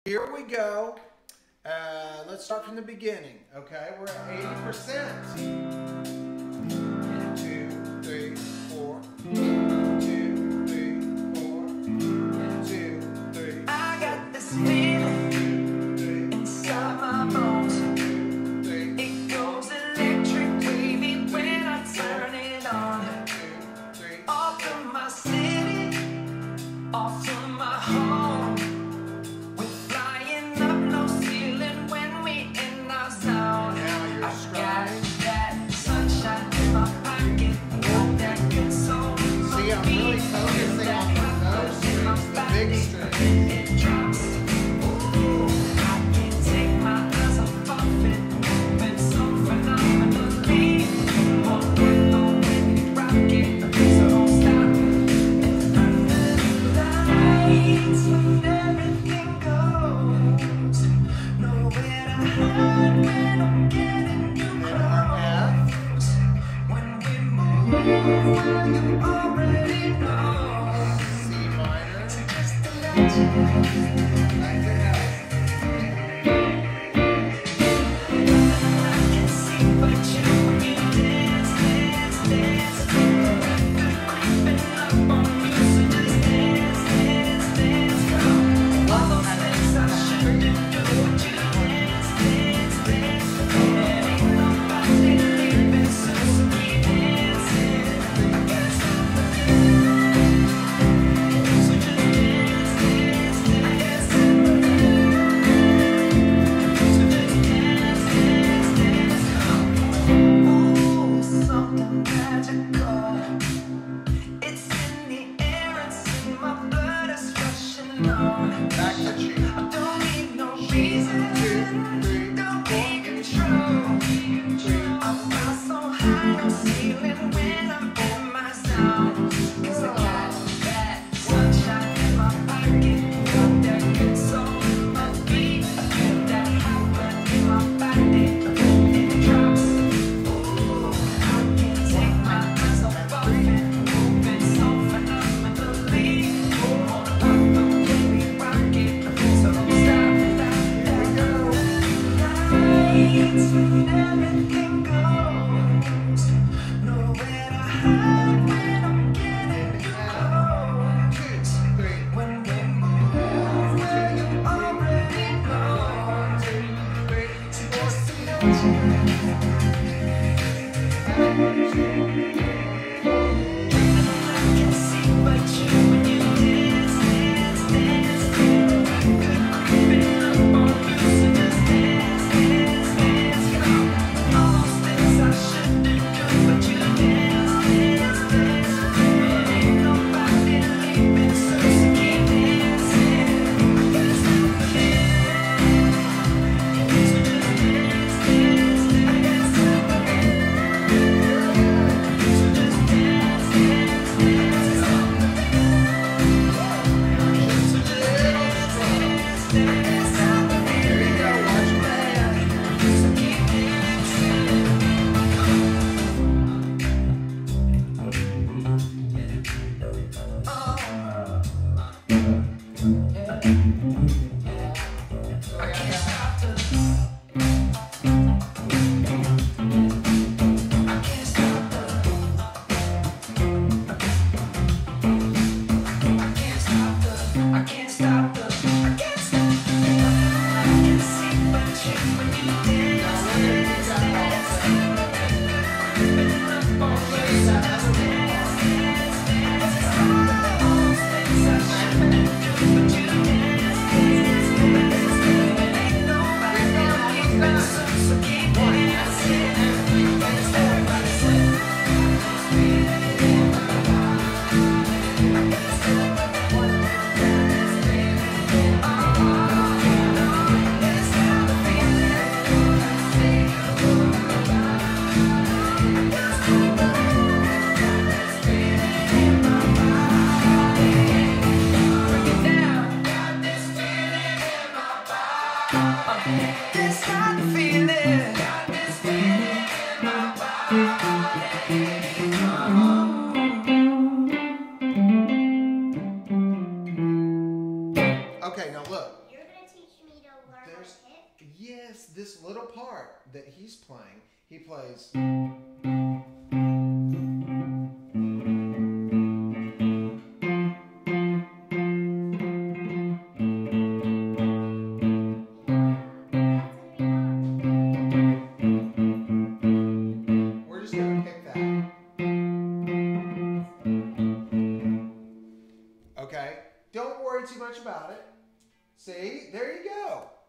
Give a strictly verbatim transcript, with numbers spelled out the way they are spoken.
Here we go. Uh, let's start from the beginning. Okay, we're at eighty percent. Two, three, four. Two, three, four. Two, three. I got this feeling inside my bones. It goes electric wavy when I turn it on. Off from my city, off from my home. We're flying up, no ceiling when we in our zone. I got that sunshine in my pocket, got that good soul. See, I'm really focusing on those strings, the big strings. It drops. Ooh, I can't take my eyes off of it. Moving so phenomenally. More than the way we rock it, so don't stop. And under the lights, when everything goes, nowhere to hide when I'm getting you close. When we move, well, you already know. C minor. Just to let you know. Back to F. I can see but you when you dance, dance, dance. Good creeping up on you, so just dance, dance, dance. Come, all those things I shouldn't do, but you dance, dance, dance. And ain't nobody leaving soon, so keep dancing. So just dance, dance, dance. So just dance, dance, dance. Ooh, something magical. It's in the air, it's in my blood, it's rushing on. Back to G. I don't need no reason, don't be control. I fly so high, no ceiling when I'm in my zone. 'Cause I got that sunshine in my pocket, got that good soul in my feet. I feel that hot blood in my body, it drops. Ooh, I can't take my eyes off of it, moving so phenomenally. More than the way we rock it, so don't stop, stop, stop. Lights when everything goes, nowhere to hide when I'm getting you close. Two, three. When we move, well, you already know. So just to let you know. I can see but you when you dance, dance, dance. Good creeping up on you, so just dance, dance, dance. Come, all those things I shouldn't do, but you dance, dance, dance. And ain't nobody leaving soon, so keep dancing. It's happening. So just dance, dance, dance. So just dance, dance, dance. So just dance, dance, dance. There you go. Watch me. So keep dancing. I can't stop the I can't stop the I can't stop the I can't stop the I can't stop the I can see but you when you dance, dance, dance. Creeping up on me, so just dance, dance, dance. All those things I shouldn't do, but you dance, dance, dance. And ain't nobody leaving soon, so keep dancing. Everybody say, bring it down. Got this feeling in my body. This kind of feeling. Got this feeling in my body. Okay, now look. You're gonna teach Yes, this little part that he's playing, he plays. We're just going to pick that. Okay? Don't worry too much about it. See? There you go.